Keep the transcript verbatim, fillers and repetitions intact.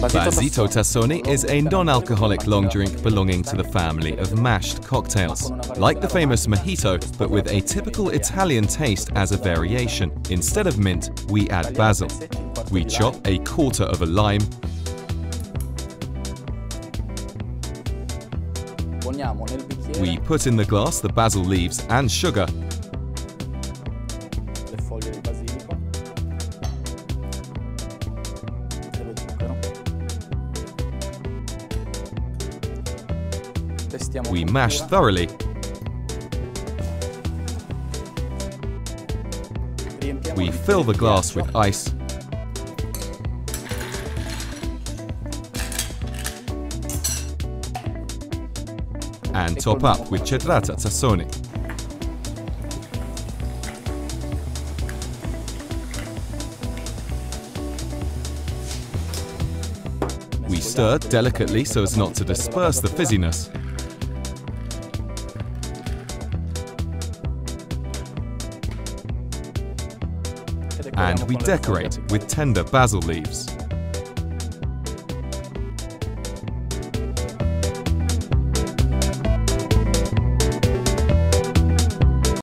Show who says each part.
Speaker 1: Basito Tassoni is a non-alcoholic long drink belonging to the family of mashed cocktails. Like the famous Mojito, but with a typical Italian taste as a variation. Instead of mint, we add basil. We chop a quarter of a lime. We put in the glass the basil leaves and sugar. We mash thoroughly. We fill the glass with ice. And top up with Cedrata Tassoni. We stir delicately so as not to disperse the fizziness. And we decorate with tender basil leaves.